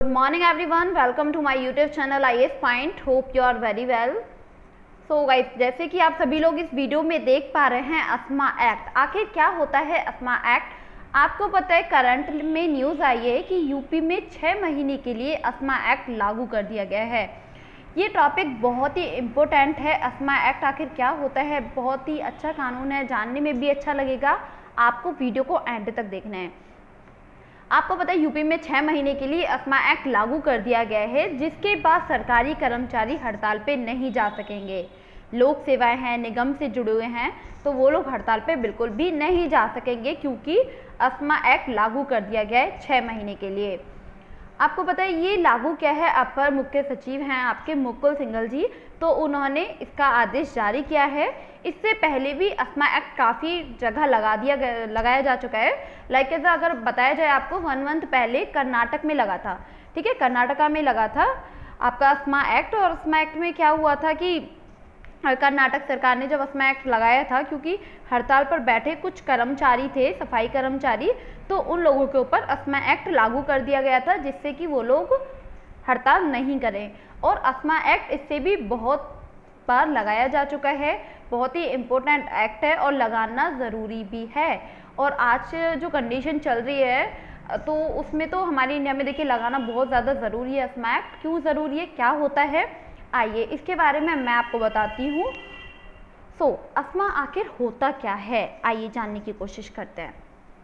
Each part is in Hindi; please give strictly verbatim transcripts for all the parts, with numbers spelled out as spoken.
Good morning everyone, welcome to my YouTube channel I A S Point. Hope you are very well. So guys, जैसे कि आप सभी लोग इस वीडियो में देख पा रहे हैं अस्मा एक्ट। आखिर क्या होता है अस्मा एक्ट? आपको पता है करंट में न्यूज़ आई है कि यूपी में छः महीने के लिए अस्मा एक्ट लागू कर दिया गया है। ये टॉपिक बहुत ही इम्पोर्टेंट है। अस्मा एक्ट आखिर क्या होता है? बहुत ही अच्छा कानून है, जानने में भी अच्छा लगेगा। आपको वीडियो को एंड तक देखना है। आपको पता है यूपी में छः महीने के लिए अस्मा एक्ट लागू कर दिया गया है, जिसके बाद सरकारी कर्मचारी हड़ताल पे नहीं जा सकेंगे। लोक सेवाएं हैं, निगम से जुड़े हुए हैं, तो वो लोग हड़ताल पे बिल्कुल भी नहीं जा सकेंगे, क्योंकि अस्मा एक्ट लागू कर दिया गया है छः महीने के लिए। आपको पता है ये लागू क्या है? अपर मुख्य सचिव हैं आपके मुकुल सिंघल जी, तो उन्होंने इसका आदेश जारी किया है। इससे पहले भी अस्मा एक्ट काफ़ी जगह लगा दिया लगाया जा चुका है। लाइक ऐसा अगर बताया जाए आपको, वन मंथ पहले कर्नाटक में लगा था, ठीक है, कर्नाटका में लगा था आपका अस्मा एक्ट। और अस्मा एक्ट में क्या हुआ था कि कर्नाटक सरकार ने जब अस्मा एक्ट लगाया था, क्योंकि हड़ताल पर बैठे कुछ कर्मचारी थे, सफाई कर्मचारी, तो उन लोगों के ऊपर अस्मा एक्ट लागू कर दिया गया था, जिससे कि वो लोग हड़ताल नहीं करें। और अस्मा एक्ट इससे भी बहुत बार लगाया जा चुका है। बहुत ही इम्पोर्टेंट एक्ट है और लगाना ज़रूरी भी है। और आज जो कंडीशन चल रही है तो उसमें तो हमारे इंडिया में देखिए लगाना बहुत ज़्यादा ज़रूरी है अस्मा एक्ट। क्यों ज़रूरी है, क्या होता है, आइए इसके बारे में मैं आपको बताती हूँ। सो अस्मा आखिर होता क्या है, आइए जानने की कोशिश करते हैं।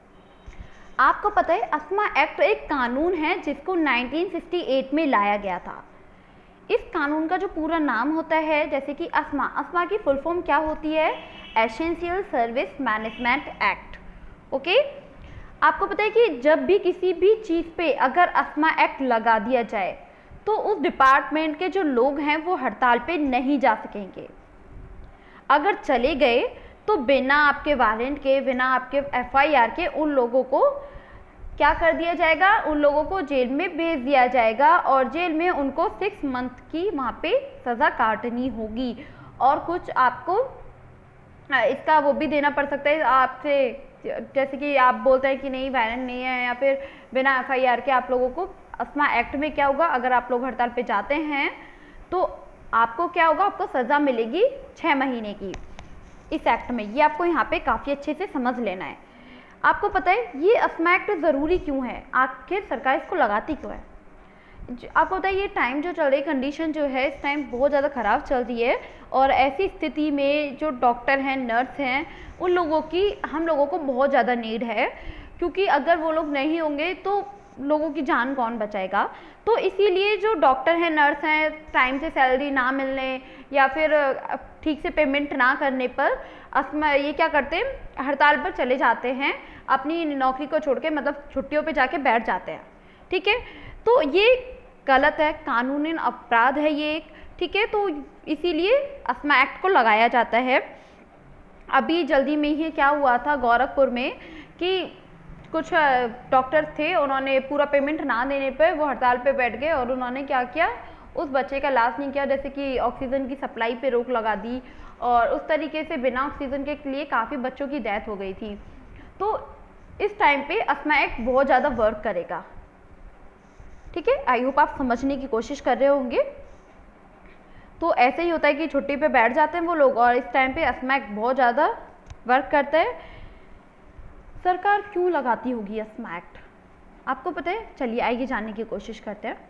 आपको पता है अस्मा एक्ट एक कानून है जिसको नाइनटीन सिक्सटी एट में लाया गया था। इस कानून का जो पूरा नाम होता है, जैसे कि अस्मा अस्मा की फुल फॉर्म क्या होती है? Essential service management act. Okay, आपको पता है कि जब भी किसी भी चीज़ पे अगर अस्मा एक्ट लगा दिया जाए तो उस डिपार्टमेंट के जो लोग हैं वो हड़ताल पे नहीं जा सकेंगे। अगर चले गए तो बिना आपके वारंट के, बिना आपके एफ आई आर के उन लोगों को क्या कर दिया जाएगा? उन लोगों को जेल में भेज दिया जाएगा और जेल में उनको सिक्स मंथ की वहाँ पे सज़ा काटनी होगी। और कुछ आपको इसका वो भी देना पड़ सकता है आपसे, जैसे कि आप बोलते हैं कि नहीं वारंट नहीं है, या फिर बिना एफ आई आर के आप लोगों को अस्मा एक्ट में क्या होगा, अगर आप लोग हड़ताल पे जाते हैं तो आपको क्या होगा? आपको सज़ा मिलेगी छः महीने की इस एक्ट में। ये आपको यहाँ पे काफ़ी अच्छे से समझ लेना है। आपको पता है ये अस्मा एक्ट ज़रूरी क्यों है, आखिर सरकार इसको लगाती क्यों है? आपको पता है ये टाइम जो चल रही कंडीशन जो है इस टाइम बहुत ज़्यादा ख़राब चल रही है। और ऐसी स्थिति में जो डॉक्टर हैं, नर्स हैं, उन लोगों की हम लोगों को बहुत ज़्यादा नीड है, क्योंकि अगर वो लोग नहीं होंगे तो लोगों की जान कौन बचाएगा। तो इसीलिए जो डॉक्टर हैं, नर्स हैं, टाइम से सैलरी ना मिलने या फिर ठीक से पेमेंट ना करने पर अस्मा ये क्या करते हैं, हड़ताल पर चले जाते हैं, अपनी नौकरी को छोड़ के, मतलब छुट्टियों पे जाके बैठ जाते हैं। ठीक है, तो ये गलत है, कानूनी अपराध है ये एक। ठीक है, तो इसीलिए अस्मा एक्ट को लगाया जाता है। अभी जल्दी में ही क्या हुआ था गोरखपुर में कि कुछ डॉक्टर थे, उन्होंने पूरा पेमेंट ना देने पर वो हड़ताल पे बैठ गए और उन्होंने क्या किया, उस बच्चे का इलाज नहीं किया, जैसे कि ऑक्सीजन की सप्लाई पे रोक लगा दी और उस तरीके से बिना ऑक्सीजन के लिए काफ़ी बच्चों की डेथ हो गई थी। तो इस टाइम पे अस्मा एक्ट बहुत ज़्यादा वर्क करेगा। ठीक है, आई होप आप समझने की कोशिश कर रहे होंगे। तो ऐसे ही होता है कि छुट्टी पे बैठ जाते हैं वो लोग और इस टाइम पे अस्मा एक्ट बहुत ज़्यादा वर्क करता है। सरकार क्यों लगाती होगी अस्मा एक्ट, आपको पता है? चलिए आइए जानने की कोशिश करते हैं।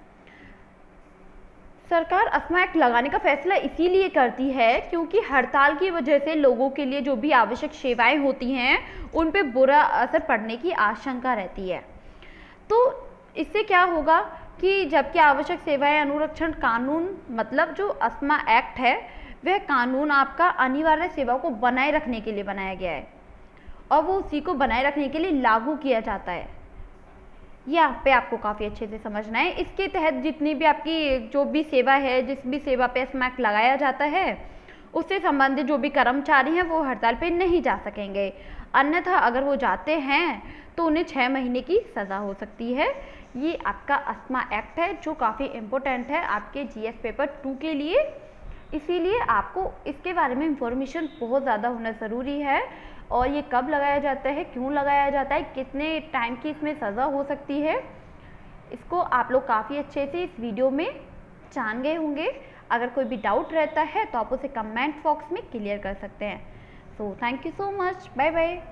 सरकार अस्मा एक्ट लगाने का फैसला इसीलिए करती है क्योंकि हड़ताल की वजह से लोगों के लिए जो भी आवश्यक सेवाएं होती हैं उन पे बुरा असर पड़ने की आशंका रहती है। तो इससे क्या होगा कि जबकि आवश्यक सेवाएं अनुरक्षण कानून, मतलब जो अस्मा एक्ट है वह कानून आपका अनिवार्य सेवाओं को बनाए रखने के लिए बनाया गया है और वो उसी को बनाए रखने के लिए लागू किया जाता है। यहाँ पे आपको काफ़ी अच्छे से समझना है। इसके तहत जितनी भी आपकी जो भी सेवा है, जिस भी सेवा पे अस्मा एक्ट लगाया जाता है, उससे संबंधित जो भी कर्मचारी हैं वो हड़ताल पे नहीं जा सकेंगे। अन्यथा अगर वो जाते हैं तो उन्हें छः महीने की सज़ा हो सकती है। ये आपका अस्मा एक्ट है जो काफ़ी इम्पोर्टेंट है आपके जी एस पेपर टू के लिए, इसीलिए आपको इसके बारे में इंफॉर्मेशन बहुत ज़्यादा होना ज़रूरी है। और ये कब लगाया जाता है, क्यों लगाया जाता है, कितने टाइम की इसमें सज़ा हो सकती है, इसको आप लोग काफ़ी अच्छे से इस वीडियो में जान गए होंगे। अगर कोई भी डाउट रहता है तो आप उसे कमेंट बॉक्स में क्लियर कर सकते हैं। So thank you so much, bye bye.